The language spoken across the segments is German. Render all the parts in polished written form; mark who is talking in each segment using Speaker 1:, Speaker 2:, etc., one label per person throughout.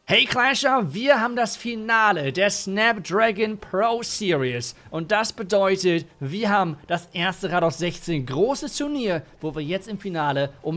Speaker 1: Hey Clasher, wir haben das Finale der Snapdragon Pro Series und das bedeutet, wir haben das erste Rathaus 16 großes Turnier, wo wir jetzt im Finale um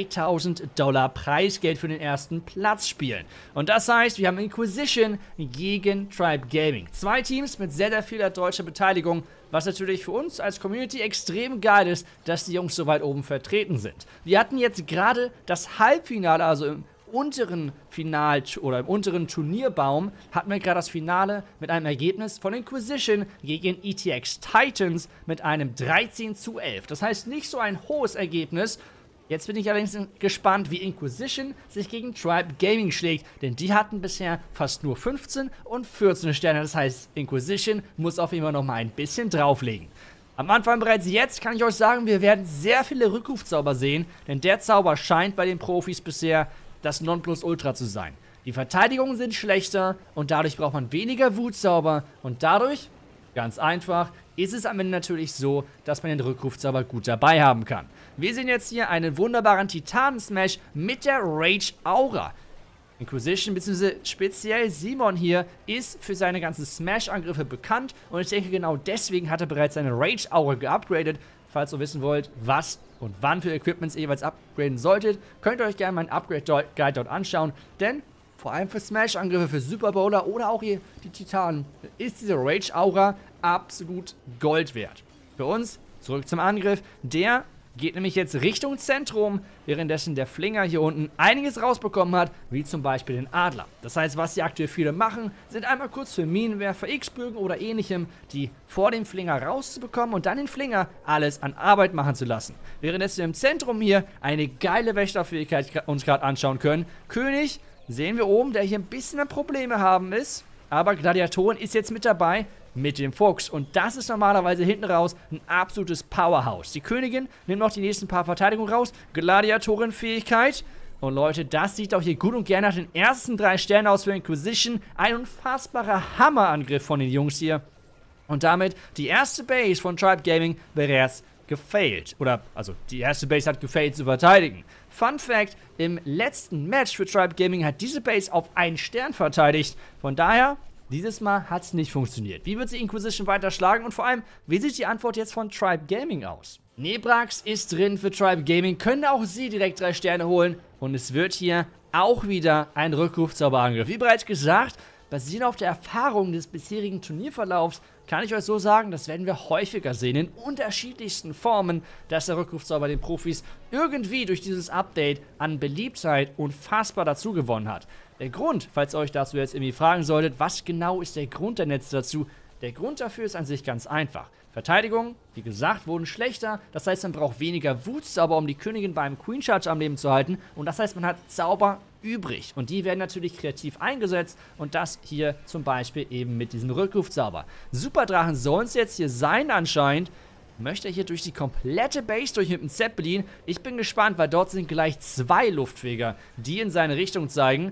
Speaker 1: $3000 Preisgeld für den ersten Platz spielen. Und das heißt, wir haben Inquisition gegen Tribe Gaming. Zwei Teams mit sehr, sehr vieler deutscher Beteiligung, was natürlich für uns als Community extrem geil ist, dass die Jungs so weit oben vertreten sind. Wir hatten jetzt gerade das Halbfinale, also im unteren oder im unteren Turnierbaum hatten wir gerade das Finale mit einem Ergebnis von Inquisition gegen ETX Titans mit einem 13:11. Das heißt nicht so ein hohes Ergebnis. Jetzt bin ich allerdings gespannt, wie Inquisition sich gegen Tribe Gaming schlägt, denn die hatten bisher fast nur 15 und 14 Sterne. Das heißt, Inquisition muss auf jeden Fall noch mal ein bisschen drauflegen. Am Anfang bereits jetzt kann ich euch sagen, wir werden sehr viele Rückrufzauber sehen, denn der Zauber scheint bei den Profis bisher das Nonplusultra zu sein. Die Verteidigungen sind schlechter und dadurch braucht man weniger Wutzauber und dadurch, ganz einfach, ist es am Ende natürlich so, dass man den Rückrufzauber gut dabei haben kann. Wir sehen jetzt hier einen wunderbaren Titanen-Smash mit der Rage Aura. Inquisition bzw. speziell Simon hier ist für seine ganzen Smash-Angriffe bekannt und ich denke genau deswegen hat er bereits seine Rage Aura geupgradet. Falls ihr wissen wollt, was und wann für Equipments ihr jeweils upgraden solltet, könnt ihr euch gerne meinen Upgrade-Guide dort anschauen, denn vor allem für Smash-Angriffe, für Super Bowler oder auch hier die Titanen ist diese Rage Aura absolut Gold wert. Für uns, zurück zum Angriff, der geht nämlich jetzt Richtung Zentrum, währenddessen der Flinger hier unten einiges rausbekommen hat, wie zum Beispiel den Adler. Das heißt, was die aktuell viele machen, sind einmal kurz für Minenwerfer, X-Bögen oder ähnlichem, die vor dem Flinger rauszubekommen und dann den Flinger alles an Arbeit machen zu lassen. Währenddessen im Zentrum hier eine geile Wächterfähigkeit uns gerade anschauen können. König sehen wir oben, der hier ein bisschen Probleme haben ist, aber Gladiatoren ist jetzt mit dabei, mit dem Fuchs. Und das ist normalerweise hinten raus ein absolutes Powerhouse. Die Königin nimmt noch die nächsten paar Verteidigungen raus. Gladiatorenfähigkeit. Und Leute, das sieht auch hier gut und gerne nach den ersten 3 Sternen aus für Inquisition. Ein unfassbarer Hammerangriff von den Jungs hier. Und damit die erste Base von Tribe Gaming bereits gefailt. Oder, also, die erste Base hat gefailt zu verteidigen. Fun Fact, im letzten Match für Tribe Gaming hat diese Base auf 1 Stern verteidigt. Von daher, dieses Mal hat es nicht funktioniert. Wie wird sie Inquisition weiter schlagen und vor allem, wie sieht die Antwort jetzt von Tribe Gaming aus? Nebrax ist drin für Tribe Gaming, können auch sie direkt 3 Sterne holen und es wird hier auch wieder ein Rückrufzauberangriff. Wie bereits gesagt, basierend auf der Erfahrung des bisherigen Turnierverlaufs kann ich euch so sagen, das werden wir häufiger sehen, in unterschiedlichsten Formen, dass der Rückrufzauber den Profis irgendwie durch dieses Update an Beliebtheit unfassbar dazu gewonnen hat. Der Grund, falls ihr euch dazu jetzt irgendwie fragen solltet, was genau ist der Grund der Netze dazu? Der Grund dafür ist an sich ganz einfach. Verteidigungen, wie gesagt, wurden schlechter, das heißt, man braucht weniger Wutzauber, um die Königin beim Queen Charge am Leben zu halten und das heißt, man hat Zauber übrig und die werden natürlich kreativ eingesetzt und das hier zum Beispiel eben mit diesem Rückrufzauber. Superdrachen sollen es jetzt hier sein anscheinend. Möchte er hier durch die komplette Base durch mit dem Zeppelin. Ich bin gespannt, weil dort sind gleich 2 Luftfeger, die in seine Richtung zeigen.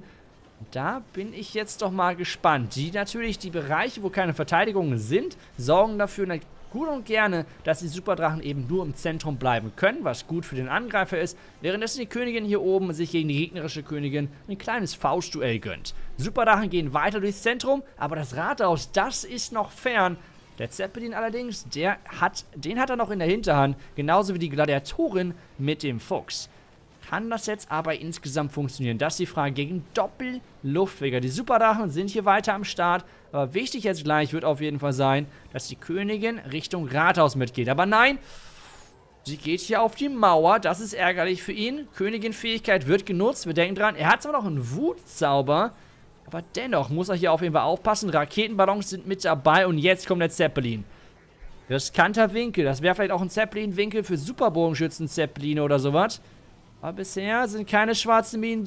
Speaker 1: Da bin ich jetzt doch mal gespannt. Die Bereiche, wo keine Verteidigungen sind, sorgen dafür gut und gerne, dass die Superdrachen eben nur im Zentrum bleiben können, was gut für den Angreifer ist, währenddessen die Königin hier oben sich gegen die gegnerische Königin ein kleines Faustduell gönnt. Superdrachen gehen weiter durchs Zentrum, aber das Rathaus, das ist noch fern. Der Zeppelin allerdings, den hat er noch in der Hinterhand, genauso wie die Gladiatorin mit dem Fuchs. Kann das jetzt aber insgesamt funktionieren? Das ist die Frage gegen Doppel-Luftfeger. Die Superdrachen sind hier weiter am Start. Aber wichtig jetzt gleich wird auf jeden Fall sein, dass die Königin Richtung Rathaus mitgeht. Aber nein, sie geht hier auf die Mauer. Das ist ärgerlich für ihn. Königin-Fähigkeit wird genutzt. Wir denken dran, er hat zwar noch einen Wutzauber, aber dennoch muss er hier auf jeden Fall aufpassen. Raketenballons sind mit dabei und jetzt kommt der Zeppelin. Riskanter Winkel. Das wäre vielleicht auch ein Zeppelin-Winkel für Superbogenschützen-Zeppeline oder sowas. Aber bisher sind keine schwarzen Minen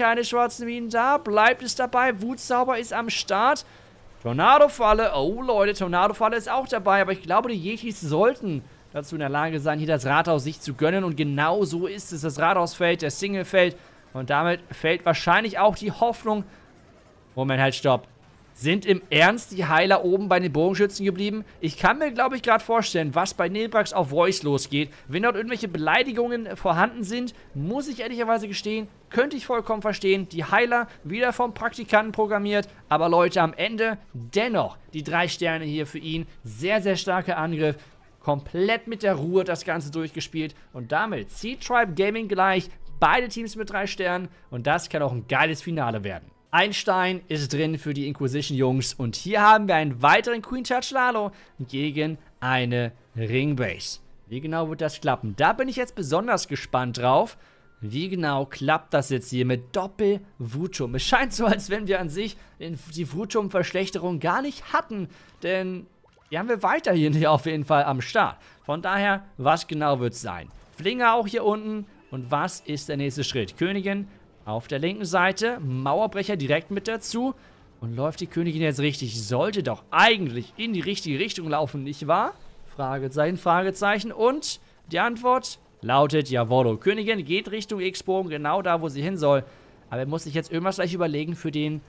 Speaker 1: da, bleibt es dabei, Wutzauber ist am Start. Tornadofalle, oh Leute, Tornadofalle ist auch dabei, aber ich glaube, die Yetis sollten dazu in der Lage sein, hier das Rathaus sich zu gönnen und genau so ist es, das Rathaus fällt, der Single fällt und damit fällt wahrscheinlich auch die Hoffnung. Moment, halt, stopp. Sind im Ernst die Heiler oben bei den Bogenschützen geblieben? Ich kann mir, glaube ich, gerade vorstellen, was bei Nebrax auf Voice losgeht. Wenn dort irgendwelche Beleidigungen vorhanden sind, muss ich ehrlicherweise gestehen, könnte ich vollkommen verstehen. Die Heiler wieder vom Praktikanten programmiert. Aber Leute, am Ende dennoch die 3 Sterne hier für ihn. Sehr, sehr starker Angriff. Komplett mit der Ruhe das Ganze durchgespielt. Und damit zieht Tribe Gaming gleich beide Teams mit 3 Sternen. Und das kann auch ein geiles Finale werden. Ein Stein ist drin für die Inquisition-Jungs. Und hier haben wir einen weiteren Queen Charge Lalo gegen eine Ringbase. Wie genau wird das klappen? Da bin ich jetzt besonders gespannt drauf. Wie genau klappt das jetzt hier mit Doppel-Wutum? Es scheint so, als wenn wir an sich die Wutum-Verschlechterung gar nicht hatten. Denn die haben wir weiterhin hier auf jeden Fall am Start. Von daher, was genau wird es sein? Flinger auch hier unten. Und was ist der nächste Schritt? Königin auf der linken Seite, Mauerbrecher direkt mit dazu. Und läuft die Königin jetzt richtig? Sollte doch eigentlich in die richtige Richtung laufen, nicht wahr? Fragezeichen, Fragezeichen. Und die Antwort lautet jawollo. Königin geht Richtung X-Bogen, genau da, wo sie hin soll. Aber er muss sich jetzt irgendwas gleich überlegen für den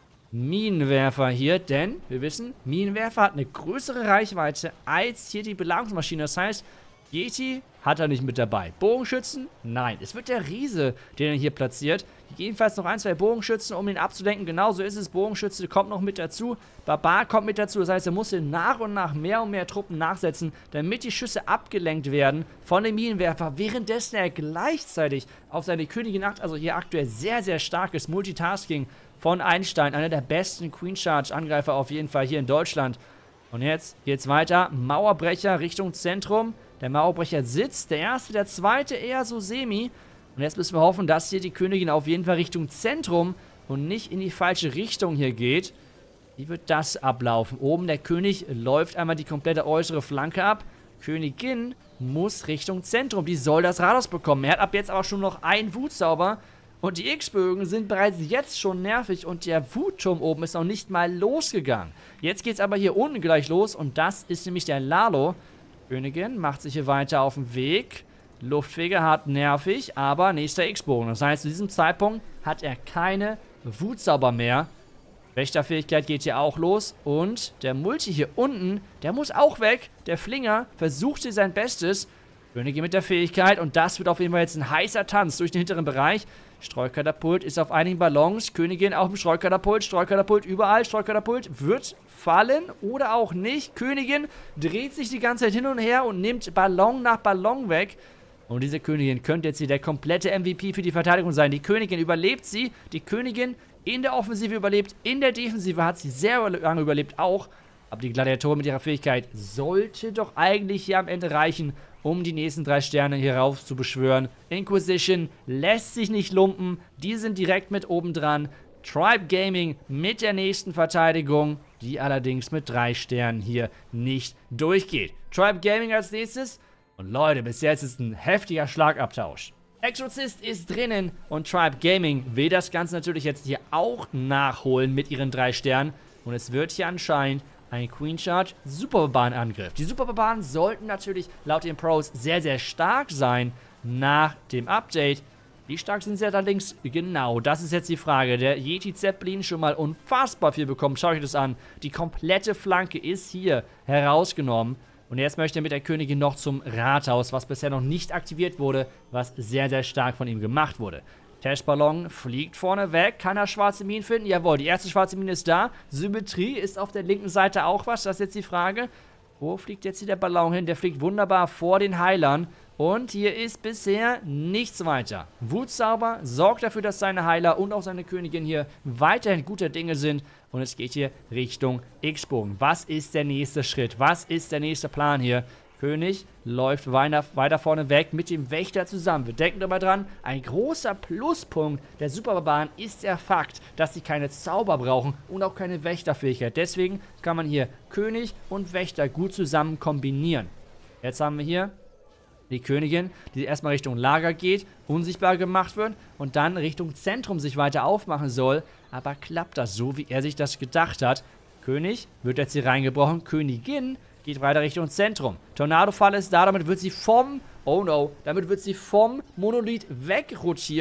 Speaker 1: Minenwerfer hier. Denn, wir wissen, Minenwerfer hat eine größere Reichweite als hier die Belagerungsmaschine. Das heißt, Yeti hat er nicht mit dabei. Bogenschützen? Nein. Es wird der Riese, den er hier platziert. Jedenfalls noch 1, 2 Bogenschützen, um ihn abzulenken. Genauso ist es. Bogenschütze kommt noch mit dazu. Barbar kommt mit dazu. Das heißt, er muss nach und nach mehr und mehr Truppen nachsetzen, damit die Schüsse abgelenkt werden von dem Minenwerfer. Währenddessen er gleichzeitig auf seine Königin achtet. Also hier aktuell sehr, sehr starkes Multitasking von Einstein. Einer der besten Queen Charge Angreifer auf jeden Fall hier in Deutschland. Und jetzt geht's weiter. Mauerbrecher Richtung Zentrum. Der Mauerbrecher sitzt, der erste, der zweite eher so semi. Und jetzt müssen wir hoffen, dass hier die Königin auf jeden Fall Richtung Zentrum und nicht in die falsche Richtung hier geht. Wie wird das ablaufen? Oben der König läuft einmal die komplette äußere Flanke ab. Königin muss Richtung Zentrum. Die soll das Rathaus bekommen. Er hat ab jetzt aber schon noch einen Wutzauber. Und die X-Bögen sind bereits jetzt schon nervig und der Wutturm oben ist noch nicht mal losgegangen. Jetzt geht es aber hier unten gleich los und das ist nämlich der Lalo. Königin macht sich hier weiter auf den Weg. Luftwege hart nervig, aber nächster X-Bogen. Das heißt, zu diesem Zeitpunkt hat er keine Wutzauber mehr. Wächterfähigkeit geht hier auch los. Und der Multi hier unten, der muss auch weg. Der Flinger versucht hier sein Bestes. Königin mit der Fähigkeit und das wird auf jeden Fall jetzt ein heißer Tanz durch den hinteren Bereich. Streukatapult ist auf einigen Ballons. Königin auf dem Streukatapult überall. Streukatapult wird fallen oder auch nicht. Königin dreht sich die ganze Zeit hin und her und nimmt Ballon nach Ballon weg. Und diese Königin könnte jetzt hier der komplette MVP für die Verteidigung sein. Die Königin überlebt sie. Die Königin in der Offensive überlebt. In der Defensive hat sie sehr lange überlebt auch. Aber die Gladiatorin mit ihrer Fähigkeit sollte doch eigentlich hier am Ende reichen, um die nächsten 3 Sterne hier rauf zu beschwören. Inquisition lässt sich nicht lumpen. Die sind direkt mit oben dran. Tribe Gaming mit der nächsten Verteidigung, die allerdings mit 3 Sternen hier nicht durchgeht. Tribe Gaming als nächstes. Und Leute, bis jetzt ist ein heftiger Schlagabtausch. Exorzist ist drinnen und Tribe Gaming will das Ganze natürlich jetzt hier auch nachholen mit ihren 3 Sternen. Und es wird hier anscheinend ein Queen Charge Superbarbaren-Angriff. Die Superbarbaren sollten natürlich laut den Pros sehr, sehr stark sein nach dem Update. Wie stark sind sie allerdings? Genau, das ist jetzt die Frage. Der Yeti Zeppelin schon mal unfassbar viel bekommen. Schaut euch das an. Die komplette Flanke ist hier herausgenommen. Und jetzt möchte er mit der Königin noch zum Rathaus, was bisher noch nicht aktiviert wurde, was sehr, sehr stark von ihm gemacht wurde. Testballon fliegt vorne weg. Kann er schwarze Minen finden? Jawohl, die erste schwarze Mine ist da. Symmetrie ist auf der linken Seite auch was. Das ist jetzt die Frage. Wo fliegt jetzt hier der Ballon hin? Der fliegt wunderbar vor den Heilern. Und hier ist bisher nichts weiter. Wutzauber sorgt dafür, dass seine Heiler und auch seine Königin hier weiterhin guter Dinge sind. Und es geht hier Richtung X-Bogen. Was ist der nächste Schritt? Was ist der nächste Plan hier? König läuft weiter vorne weg mit dem Wächter zusammen. Wir denken dabei dran, ein großer Pluspunkt der Superbarbaren ist der Fakt, dass sie keine Zauber brauchen und auch keine Wächterfähigkeit. Deswegen kann man hier König und Wächter gut zusammen kombinieren. Jetzt haben wir hier die Königin, die erstmal Richtung Lager geht, unsichtbar gemacht wird und dann Richtung Zentrum sich weiter aufmachen soll. Aber klappt das so, wie er sich das gedacht hat? König wird jetzt hier reingebrochen. Königin geht weiter Richtung Zentrum. Tornado-Fall ist da, damit wird sie vom Monolith wegrotiert.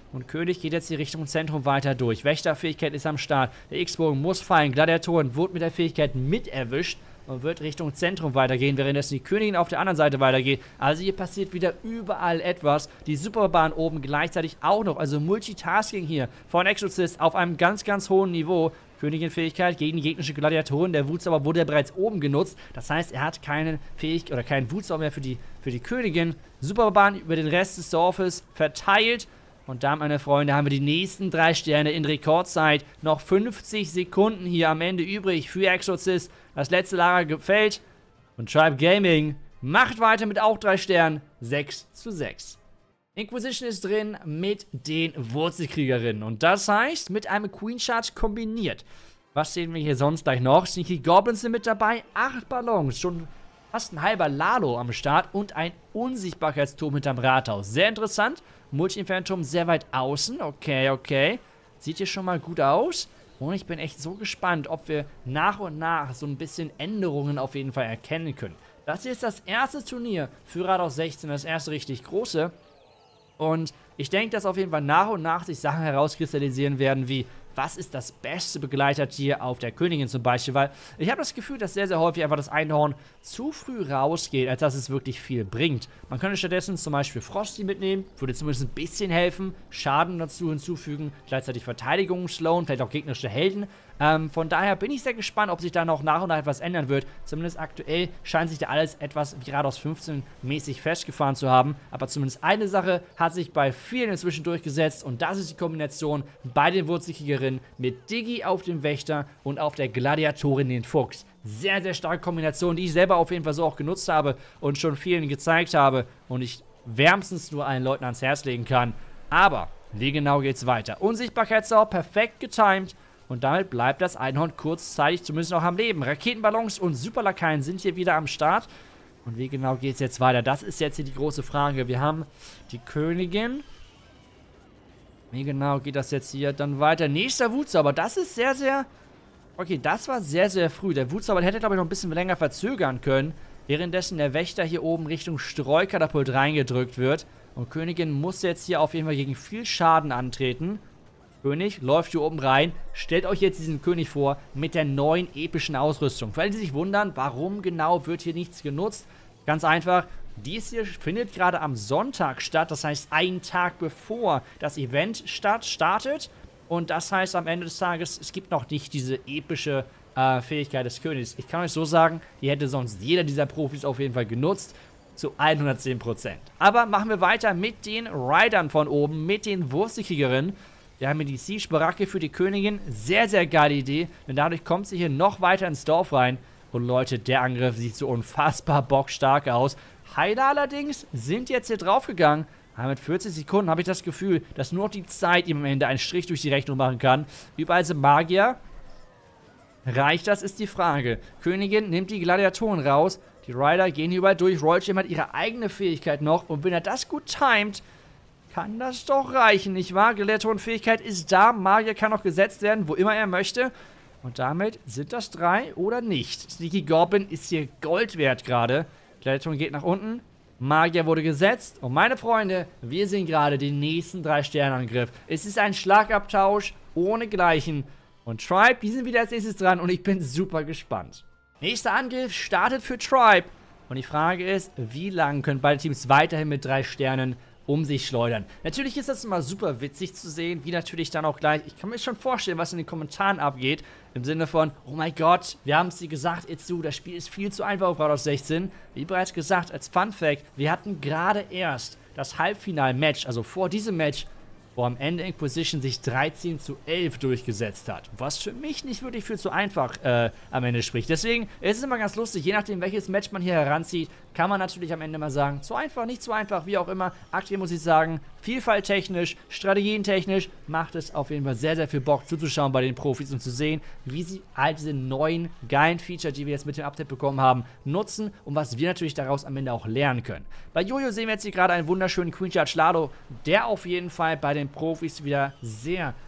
Speaker 1: Und König geht jetzt die Richtung Zentrum weiter durch. Wächterfähigkeit ist am Start. Der X-Bogen muss fallen. Gladiatoren wurde mit der Fähigkeit mit erwischt und wird Richtung Zentrum weitergehen, währenddessen die Königin auf der anderen Seite weitergeht. Also hier passiert wieder überall etwas. Die Superbahn oben gleichzeitig auch noch. Also Multitasking hier von Exorcist auf einem ganz, ganz hohen Niveau. Königin-Fähigkeit gegen die gegnerische Gladiatoren. Der Wutzauber wurde ja bereits oben genutzt. Das heißt, er hat keine Fähigkeit oder keinen Wutzauber mehr für die Königin. Superbahn über den Rest des Dorfes verteilt. Und da, meine Freunde, haben wir die nächsten 3 Sterne in Rekordzeit. Noch 50 Sekunden hier am Ende übrig für Exorcist. Das letzte Lager gefällt. Und Tribe Gaming macht weiter mit auch 3 Sternen. 6:6. Inquisition ist drin mit den Wurzelkriegerinnen. Und das heißt, mit einem Queen Charge kombiniert. Was sehen wir hier sonst gleich noch? Sneaky Goblins sind mit dabei. 8 Ballons. Schon fast ein halber Lalo am Start. Und ein Unsichtbarkeitsturm hinterm Rathaus. Sehr interessant. Multi-Inferno-Turm sehr weit außen. Okay, okay. Sieht hier schon mal gut aus. Und ich bin echt so gespannt, ob wir nach und nach so ein bisschen Änderungen auf jeden Fall erkennen können. Das hier ist das erste Turnier für Rathaus 16. Das erste richtig große. Und ich denke, dass auf jeden Fall nach und nach sich Sachen herauskristallisieren werden, wie was ist das beste Begleitertier auf der Königin zum Beispiel, weil ich habe das Gefühl, dass sehr, sehr häufig einfach das Einhorn zu früh rausgeht, als dass es wirklich viel bringt. Man könnte stattdessen zum Beispiel Frosty mitnehmen, würde zumindest ein bisschen helfen, Schaden dazu hinzufügen, gleichzeitig Verteidigung slowen, vielleicht auch gegnerische Helden. Von daher bin ich sehr gespannt, ob sich da noch nach und nach etwas ändern wird. Zumindest aktuell scheint sich da alles etwas wie Rathaus 15 mäßig festgefahren zu haben. Aber zumindest eine Sache hat sich bei vielen inzwischen durchgesetzt. Und das ist die Kombination bei den Wurzelkriegerinnen mit Diggi auf dem Wächter und auf der Gladiatorin den Fuchs. Sehr, sehr starke Kombination, die ich selber auf jeden Fall so auch genutzt habe und schon vielen gezeigt habe. Und ich wärmstens nur allen Leuten ans Herz legen kann. Aber wie genau geht's weiter? Unsichtbarkeitszauber perfekt getimed. Und damit bleibt das Einhorn kurzzeitig zumindest noch am Leben. Raketenballons und Superlakaien sind hier wieder am Start. Und wie genau geht es jetzt weiter? Das ist jetzt hier die große Frage. Wir haben die Königin. Wie genau geht das jetzt hier dann weiter? Nächster Wutzauber. Das ist sehr, sehr... Okay, das war sehr, sehr früh. Der Wutzauber hätte, glaube ich, noch ein bisschen länger verzögern können. Währenddessen der Wächter hier oben Richtung Streukatapult reingedrückt wird. Und Königin muss jetzt hier auf jeden Fall gegen viel Schaden antreten. König läuft hier oben rein. Stellt euch jetzt diesen König vor mit der neuen epischen Ausrüstung. Für alle, die sich wundern, warum genau wird hier nichts genutzt. Ganz einfach, dies hier findet gerade am Sonntag statt. Das heißt, einen Tag bevor das Event startet. Und das heißt am Ende des Tages, es gibt noch nicht diese epische Fähigkeit des Königs. Ich kann euch so sagen, die hätte sonst jeder dieser Profis auf jeden Fall genutzt. Zu 110%. Aber machen wir weiter mit den Riders von oben, mit den Wurzelkriegerinnen. Wir haben hier die Siege-Baracke für die Königin. Sehr, sehr geile Idee, denn dadurch kommt sie hier noch weiter ins Dorf rein. Und Leute, der Angriff sieht so unfassbar bockstark aus. Heiler allerdings sind jetzt hier draufgegangen. Aber mit 40 Sekunden habe ich das Gefühl, dass nur noch die Zeit ihm am Ende einen Strich durch die Rechnung machen kann. Überall sind Magier. Reicht das, ist die Frage. Königin nimmt die Gladiatoren raus. Die Rider gehen hier überall durch. Rollschirm hat ihre eigene Fähigkeit noch. Und wenn er das gut timet, kann das doch reichen, nicht wahr? Gladiatorenfähigkeit ist da. Magier kann auch gesetzt werden, wo immer er möchte. Und damit sind das 3 oder nicht. Sneaky Goblin ist hier Gold wert gerade. Gladiatoren geht nach unten. Magier wurde gesetzt. Und meine Freunde, wir sehen gerade den nächsten 3-Sterne-Angriff. Es ist ein Schlagabtausch ohne Gleichen. Und Tribe, die sind wieder als nächstes dran. Und ich bin super gespannt. Nächster Angriff startet für Tribe. Und die Frage ist, wie lange können beide Teams weiterhin mit 3 Sternen um sich schleudern. Natürlich ist das immer super witzig zu sehen, wie natürlich dann auch gleich, ich kann mir schon vorstellen, was in den Kommentaren abgeht, im Sinne von, oh mein Gott, wir haben es dir gesagt, Itzu, das Spiel ist viel zu einfach auf Rathaus 16. Wie bereits gesagt, als Fun Fact, wir hatten gerade erst das Halbfinal-Match, also vor diesem Match, wo am Ende Inquisition sich 13:11 durchgesetzt hat. Was für mich nicht wirklich viel zu einfach am Ende spricht. Deswegen ist es immer ganz lustig, je nachdem welches Match man hier heranzieht, kann man natürlich am Ende mal sagen, zu einfach, nicht zu einfach, wie auch immer. Aktuell muss ich sagen, vielfalttechnisch, strategientechnisch macht es auf jeden Fall sehr, sehr viel Bock zuzuschauen bei den Profis und zu sehen, wie sie all diese neuen, geilen Feature, die wir jetzt mit dem Update bekommen haben, nutzen und was wir natürlich daraus am Ende auch lernen können. Bei Jojo sehen wir jetzt hier gerade einen wunderschönen Queen Charge Lado, der auf jeden Fall bei den Profis wieder sehr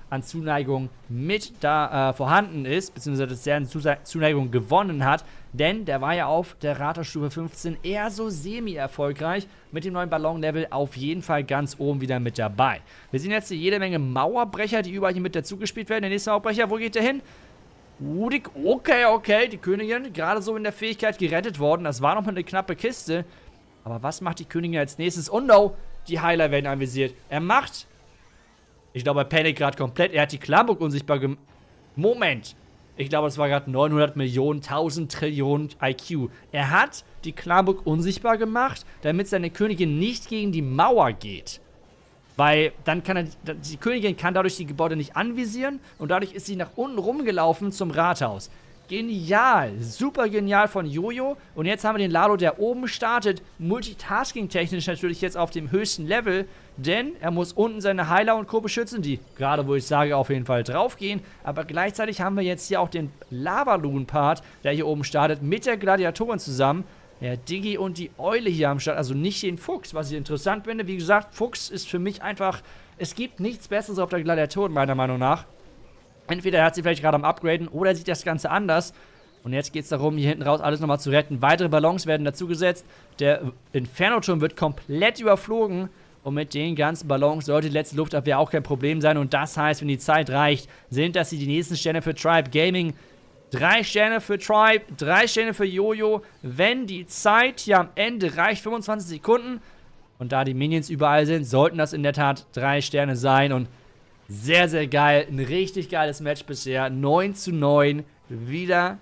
Speaker 1: an Zuneigung mit da vorhanden ist, beziehungsweise dass er an Zuneigung gewonnen hat, denn der war ja auf der Rathausstufe 15 eher so semi-erfolgreich, mit dem neuen Ballon-Level auf jeden Fall ganz oben wieder mit dabei. Wir sehen jetzt hier jede Menge Mauerbrecher, die überall hier mit dazugespielt werden. Der nächste Mauerbrecher, wo geht der hin? Okay, die Königin, gerade so in der Fähigkeit gerettet worden. Das war nochmal eine knappe Kiste. Aber was macht die Königin als nächstes? Oh no, die Heiler werden anvisiert. Er macht... Ich glaube, er panikt gerade komplett. Er hat die Clanburg unsichtbar gemacht. Moment. Ich glaube, das war gerade 900 Millionen, 1000 Trillionen IQ. Er hat die Clanburg unsichtbar gemacht, damit seine Königin nicht gegen die Mauer geht. Weil dann kann die Königin kann dadurch die Gebäude nicht anvisieren und dadurch ist sie nach unten rumgelaufen zum Rathaus. Genial, super genial von Jojo. Und jetzt haben wir den Lalo, der oben startet, multitasking-technisch natürlich jetzt auf dem höchsten Level, denn er muss unten seine Heiler und Co. beschützen, die gerade, wo ich sage, auf jeden Fall draufgehen. Aber gleichzeitig haben wir jetzt hier auch den Lava-Loon-Part, der hier oben startet, mit der Gladiatorin zusammen. Ja, Diggi und die Eule hier am Start, also nicht den Fuchs, was ich interessant finde. Wie gesagt, Fuchs ist für mich einfach, es gibt nichts Besseres auf der Gladiatorin, meiner Meinung nach. Entweder er hat sie vielleicht gerade am Upgraden oder er sieht das Ganze anders. Und jetzt geht es darum, hier hinten raus alles nochmal zu retten. Weitere Ballons werden dazugesetzt. Der Inferno-Turm wird komplett überflogen. Und mit den ganzen Ballons sollte die letzte Luftabwehr auch kein Problem sein. Und das heißt, wenn die Zeit reicht, sind das die nächsten Sterne für Tribe Gaming. 3 Sterne für Tribe, 3 Sterne für Jojo. Wenn die Zeit hier am Ende reicht, 25 Sekunden. Und da die Minions überall sind, sollten das in der Tat 3 Sterne sein. Und sehr, sehr geil. Ein richtig geiles Match bisher. 9:9. Wieder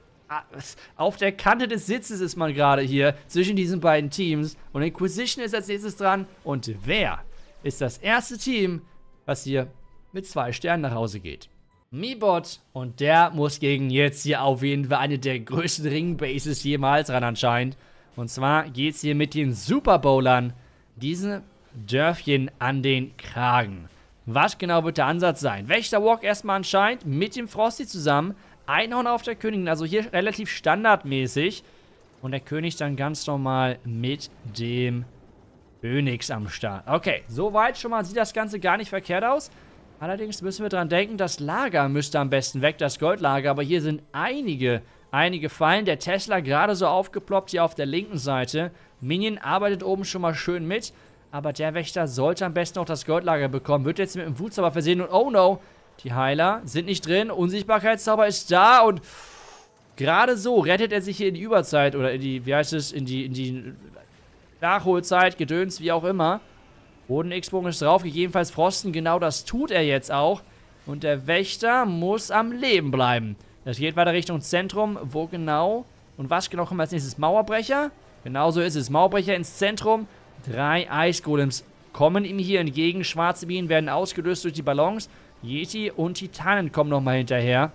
Speaker 1: auf der Kante des Sitzes ist man gerade hier zwischen diesen beiden Teams. Und Inquisition ist als nächstes dran. Und wer ist das erste Team, was hier mit 2 Sternen nach Hause geht? Meebot. Und der muss gegen jetzt hier auf jeden Fall eine der größten Ringbases jemals ran anscheinend. Und zwar geht es hier mit den Super Bowlern diese Dörfchen an den Kragen. Was genau wird der Ansatz sein? Wächterwalk erstmal anscheinend mit dem Frosty zusammen. Einhorn auf der Königin, also hier relativ standardmäßig. Und der König dann ganz normal mit dem Phönix am Start. Okay, soweit schon mal sieht das Ganze gar nicht verkehrt aus. Allerdings müssen wir dran denken, das Lager müsste am besten weg, das Goldlager. Aber hier sind einige Fallen. Der Tesla gerade so aufgeploppt hier auf der linken Seite. Minion arbeitet oben schon mal schön mit. Aber der Wächter sollte am besten auch das Goldlager bekommen. Wird jetzt mit dem Wutzauber versehen und oh no, die Heiler sind nicht drin. Unsichtbarkeitszauber ist da und gerade so rettet er sich hier in die Überzeit oder in die, wie heißt es, in die Nachholzeit, Gedöns, wie auch immer. Boden-X-Bogen ist drauf, gegebenenfalls Frosten, genau das tut er jetzt auch. Und der Wächter muss am Leben bleiben. Das geht weiter Richtung Zentrum. Wo genau und was genau kommt als nächstes? Mauerbrecher? Genauso ist es. Mauerbrecher ins Zentrum. 3 Eisgolems kommen ihm hier entgegen. Schwarze Bienen werden ausgelöst durch die Ballons. Yeti und Titanen kommen nochmal hinterher,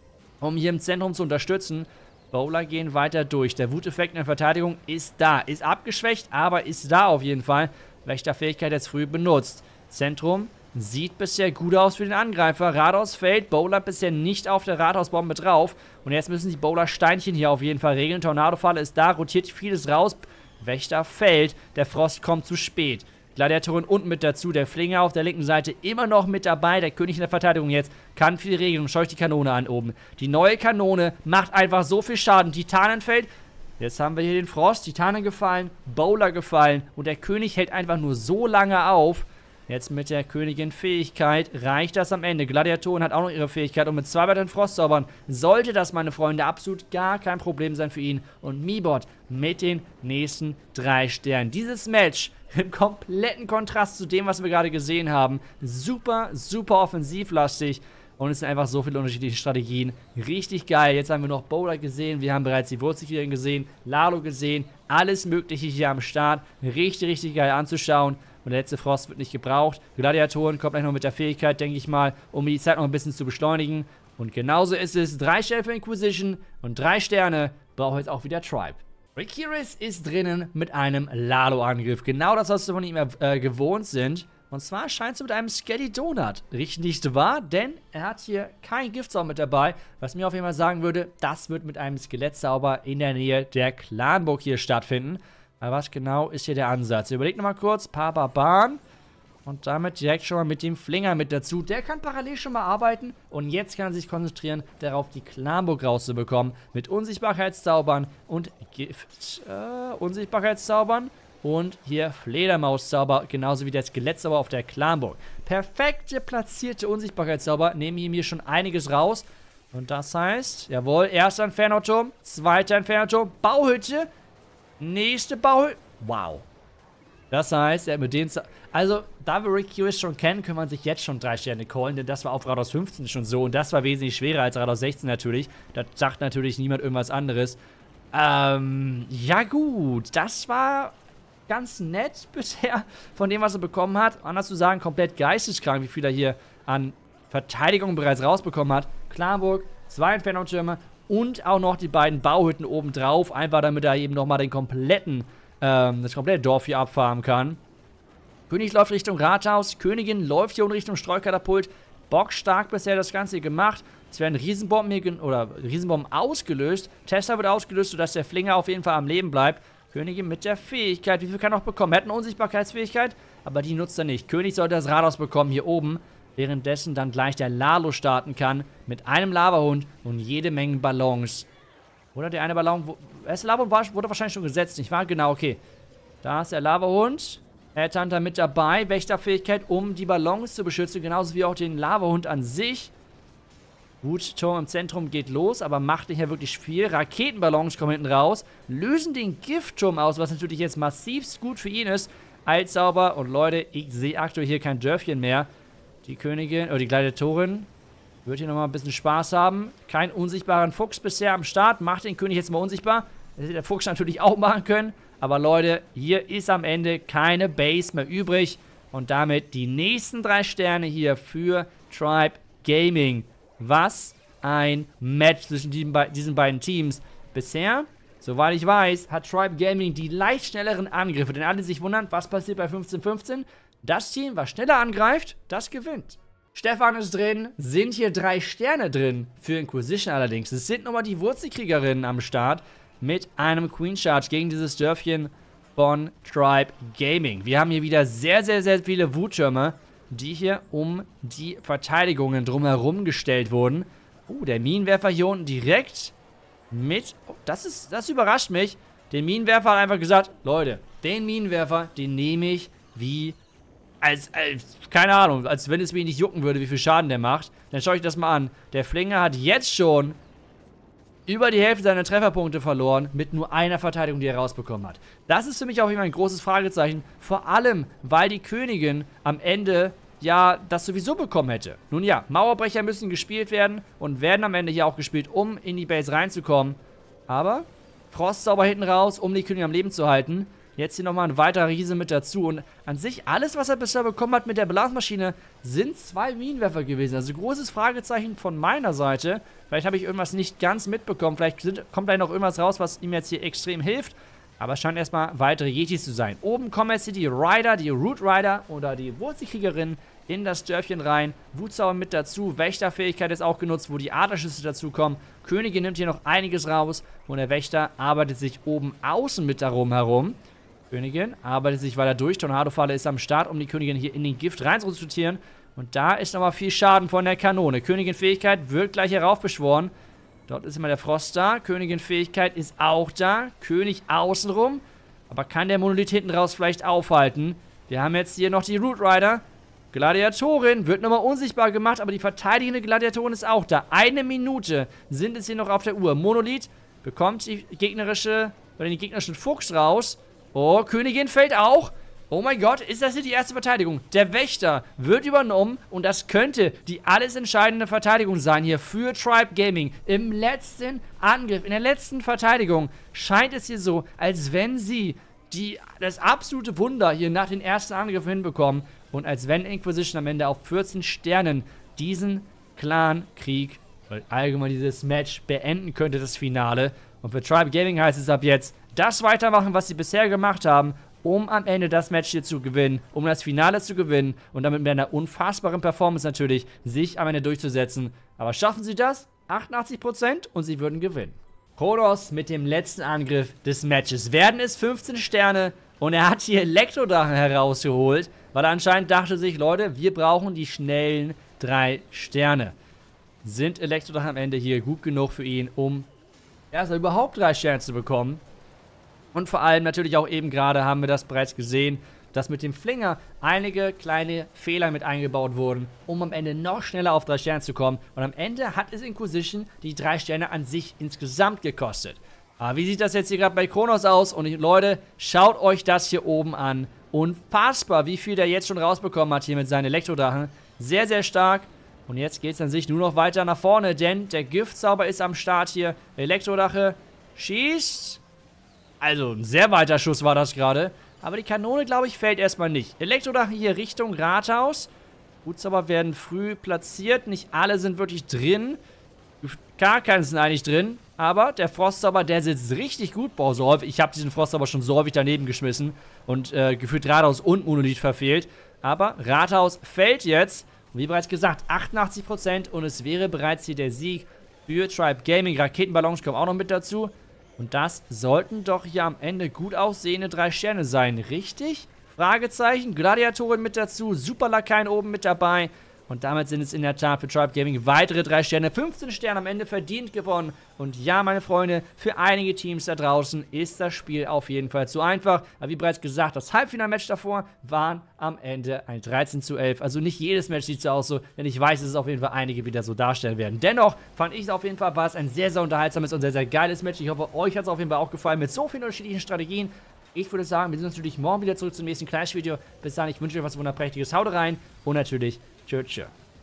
Speaker 1: um hier im Zentrum zu unterstützen. Bowler gehen weiter durch. Der Wuteffekt in der Verteidigung ist da. Ist abgeschwächt, aber ist da auf jeden Fall. Wächterfähigkeit jetzt früh benutzt. Zentrum sieht bisher gut aus für den Angreifer. Rathaus fällt. Bowler bisher nicht auf der Rathausbombe drauf. Und jetzt müssen die Bowler-Steinchen hier auf jeden Fall regeln. Tornadofalle ist da, rotiert vieles raus. Wächter fällt. Der Frost kommt zu spät. Gladiatorin unten mit dazu. Der Flinger auf der linken Seite immer noch mit dabei. Der König in der Verteidigung jetzt kann viel regeln und scheucht die Kanone an oben. Die neue Kanone macht einfach so viel Schaden. Titanen fällt. Jetzt haben wir hier den Frost. Titanen gefallen. Bowler gefallen. Und der König hält einfach nur so lange auf. Jetzt mit der Königin Fähigkeit reicht das am Ende. Gladiatoren hat auch noch ihre Fähigkeit und mit 2 weiteren Frostzaubern sollte das, meine Freunde, absolut gar kein Problem sein für ihn. Und Meebot mit den nächsten 3 Sternen. Dieses Match im kompletten Kontrast zu dem, was wir gerade gesehen haben. Super, super offensivlastig. Und es sind einfach so viele unterschiedliche Strategien. Richtig geil. Jetzt haben wir noch Bowler gesehen. Wir haben bereits die Wurzelkriegerin gesehen. Lalo gesehen. Alles Mögliche hier am Start. Richtig, richtig geil anzuschauen. Und der letzte Frost wird nicht gebraucht. Gladiatoren kommt gleich noch mit der Fähigkeit, denke ich mal, um die Zeit noch ein bisschen zu beschleunigen. Und genauso ist es. 3 Sterne für Inquisition und 3 Sterne braucht jetzt auch wieder Tribe. Rikiris ist drinnen mit einem Lalo-Angriff. Genau das, was wir von ihm gewohnt sind. Und zwar scheint es mit einem Skelly Donut nicht wahr, denn er hat hier kein Giftzauber mit dabei, was mir auf jeden Fall sagen würde, das wird mit einem Skelettzauber in der Nähe der Clanburg hier stattfinden. Aber was genau ist hier der Ansatz? Überlegt nochmal kurz. Papaban. Und damit direkt schon mal mit dem Flinger mit dazu. Der kann parallel schon mal arbeiten. Und jetzt kann er sich konzentrieren, darauf die Clanburg rauszubekommen. Mit Unsichtbarkeitszaubern und Gift. Unsichtbarkeitszaubern. Und hier Fledermauszauber, genauso wie der Skelettzauber auf der Clanburg. Perfekte platzierte Unsichtbarkeitszauber. Nehmen hier mir schon einiges raus. Und das heißt, jawohl, erster Inferno-Turm, zweiter Inferno-Turm, Bauhütte, nächste Bauhütte. Wow. Das heißt, mit den... Also, da wir Rick Hughes schon kennen, kann man sich jetzt schon 3 Sterne callen, denn das war auf Rathaus 15 schon so. Und das war wesentlich schwerer als Rathaus 16 natürlich. Da sagt natürlich niemand irgendwas anderes. Ja gut, das war ganz nett bisher von dem, was er bekommen hat. Anders zu sagen, komplett geisteskrank, wie viel er hier an Verteidigung bereits rausbekommen hat. Clanburg, 2 Inferno-Türme und auch noch die beiden Bauhütten obendrauf. Einfach damit er eben nochmal den kompletten, das komplette Dorf hier abfarmen kann. König läuft Richtung Rathaus, Königin läuft hier in Richtung Streukatapult. Bockstark bisher das Ganze hier gemacht. Es werden Riesenbomben hier, Riesenbomben ausgelöst. Tesla wird ausgelöst, sodass der Flinger auf jeden Fall am Leben bleibt. Königin mit der Fähigkeit. Wie viel kann er noch bekommen? Er hat eine Unsichtbarkeitsfähigkeit, aber die nutzt er nicht. König sollte das Rathaus bekommen hier oben. Währenddessen dann gleich der Lalo starten kann. Mit einem Lavahund und jede Menge Ballons. Oder der eine Ballon... Der Lavahund wurde wahrscheinlich schon gesetzt, nicht wahr? Genau, okay. Da ist der Lavahund. Headhunter mit dabei. Wächterfähigkeit, um die Ballons zu beschützen. Genauso wie auch den Lavahund an sich. Gut, Turm im Zentrum geht los, aber macht nicht mehr wirklich viel. Raketenballons kommen hinten raus, lösen den Giftturm aus, was natürlich jetzt massivst gut für ihn ist. Eilzauber und Leute, ich sehe aktuell hier kein Dörfchen mehr. Die Königin, oder die Gladiatorin, wird hier nochmal ein bisschen Spaß haben. Kein unsichtbaren Fuchs bisher am Start, macht den König jetzt mal unsichtbar. Das hätte der Fuchs natürlich auch machen können. Aber Leute, hier ist am Ende keine Base mehr übrig. Und damit die nächsten 3 Sterne hier für Tribe Gaming. Was ein Match zwischen diesen beiden Teams. Bisher, soweit ich weiß, hat Tribe Gaming die leicht schnelleren Angriffe. Denn alle sich wundern, was passiert bei 15-15? Das Team, was schneller angreift, das gewinnt. Stefan ist drin, sind hier 3 Sterne drin für Inquisition allerdings. Es sind nochmal die Wurzelkriegerinnen am Start mit einem Queen Charge gegen dieses Dörfchen von Tribe Gaming. Wir haben hier wieder sehr, sehr, sehr viele Wuttürme, die hier um die Verteidigungen drumherum gestellt wurden. Der Minenwerfer hier unten direkt mit... Oh, das überrascht mich. Der Minenwerfer hat einfach gesagt, Leute, den Minenwerfer, den nehme ich wie... keine Ahnung, als wenn es mich nicht jucken würde, wie viel Schaden der macht. Dann schaue ich das mal an. Der Flinger hat jetzt schon über die Hälfte seiner Trefferpunkte verloren, mit nur einer Verteidigung, die er rausbekommen hat. Das ist für mich auch immer ein großes Fragezeichen, vor allem, weil die Königin am Ende ja das sowieso bekommen hätte. Nun ja, Mauerbrecher müssen gespielt werden und werden am Ende hier auch gespielt, um in die Base reinzukommen. Aber Frostzauber hinten raus, um die Königin am Leben zu halten. Jetzt hier nochmal ein weiterer Riese mit dazu. Und an sich, alles, was er bisher bekommen hat mit der Blasmaschine, sind 2 Minenwerfer gewesen. Also großes Fragezeichen von meiner Seite. Vielleicht habe ich irgendwas nicht ganz mitbekommen. Vielleicht kommt da noch irgendwas raus, was ihm jetzt hier extrem hilft. Aber es scheint erstmal weitere Yetis zu sein. Oben kommen jetzt hier die Rider, die Root Rider oder die Wurzelkriegerin in das Dörfchen rein. Wutzauber mit dazu. Wächterfähigkeit ist auch genutzt, wo die Adlerschüsse dazu kommen. Königin nimmt hier noch einiges raus. Und der Wächter arbeitet sich oben außen mit darum herum. Königin arbeitet sich weiter durch. Tornadofalle ist am Start, um die Königin hier in den Gift rein zu sortieren. Und da ist nochmal viel Schaden von der Kanone. Königin-Fähigkeit wird gleich heraufbeschworen. Dort ist immer der Frost da. Königin-Fähigkeit ist auch da. König außenrum. Aber kann der Monolith hinten raus vielleicht aufhalten? Wir haben jetzt hier noch die Root Rider. Gladiatorin wird nochmal unsichtbar gemacht, aber die verteidigende Gladiatorin ist auch da. 1 Minute sind es hier noch auf der Uhr. Monolith bekommt den gegnerischen Fuchs raus. Oh, Königin fällt auch. Oh mein Gott, ist das hier die erste Verteidigung? Der Wächter wird übernommen und das könnte die alles entscheidende Verteidigung sein hier für Tribe Gaming. Im letzten Angriff, in der letzten Verteidigung scheint es hier so, als wenn sie das absolute Wunder hier nach den ersten Angriffen hinbekommen und als wenn Inquisition am Ende auf 14 Sternen diesen Clan-Krieg, allgemein dieses Match beenden könnte, das Finale. Und für Tribe Gaming heißt es ab jetzt, das weitermachen, was sie bisher gemacht haben, um am Ende das Match hier zu gewinnen, um das Finale zu gewinnen und damit mit einer unfassbaren Performance natürlich sich am Ende durchzusetzen. Aber schaffen sie das? 88% und sie würden gewinnen. Kronos mit dem letzten Angriff des Matches. Werden es 15 Sterne und er hat hier Elektrodrachen herausgeholt. Weil er anscheinend dachte sich, Leute, wir brauchen die schnellen 3 Sterne. Sind Elektrodrachen am Ende hier gut genug für ihn, um erstmal überhaupt 3 Sterne zu bekommen? Und vor allem natürlich auch eben gerade haben wir das bereits gesehen, dass mit dem Flinger einige kleine Fehler mit eingebaut wurden, um am Ende noch schneller auf 3 Sterne zu kommen. Und am Ende hat es Inquisition die 3 Sterne an sich insgesamt gekostet. Aber wie sieht das jetzt hier gerade bei Kronos aus? Und Leute, schaut euch das hier oben an. Unfassbar, wie viel der jetzt schon rausbekommen hat hier mit seinen Elektrodrachen. Sehr, sehr stark. Und jetzt geht es an sich nur noch weiter nach vorne, denn der Giftzauber ist am Start hier. Elektrodrache schießt. Also ein sehr weiter Schuss war das gerade. Aber die Kanone, glaube ich, fällt erstmal nicht. Elektrodrache hier Richtung Rathaus. Gutzauber werden früh platziert. Nicht alle sind wirklich drin. Gar keinen sind eigentlich drin. Aber der Frostzauber, der sitzt richtig gut. Boah, so häufig. Ich habe diesen Frostzauber schon so häufig daneben geschmissen. Und gefühlt Rathaus und Monolith verfehlt. Aber Rathaus fällt jetzt. Und wie bereits gesagt, 88%. Und es wäre bereits hier der Sieg für Tribe Gaming. Raketenballons kommen auch noch mit dazu. Und das sollten doch hier am Ende gut aussehende 3 Sterne sein, richtig? Fragezeichen, Gladiatorin mit dazu, Superlakaien oben mit dabei. Und damit sind es in der Tat für Tribe Gaming weitere 3 Sterne, 15 Sterne am Ende verdient gewonnen. Und ja, meine Freunde, für einige Teams da draußen ist das Spiel auf jeden Fall zu einfach. Aber wie bereits gesagt, das Halbfinalmatch davor waren am Ende ein 13:11. Also nicht jedes Match sieht so aus, denn ich weiß, dass es auf jeden Fall einige wieder so darstellen werden. Dennoch fand ich es auf jeden Fall, war es ein sehr, sehr unterhaltsames und sehr, sehr geiles Match. Ich hoffe, euch hat es auf jeden Fall auch gefallen mit so vielen unterschiedlichen Strategien. Ich würde sagen, wir sehen uns natürlich morgen wieder zurück zum nächsten Clash-Video. Bis dahin, ich wünsche euch was wunderprächtiges. Haut rein und natürlich tschüss.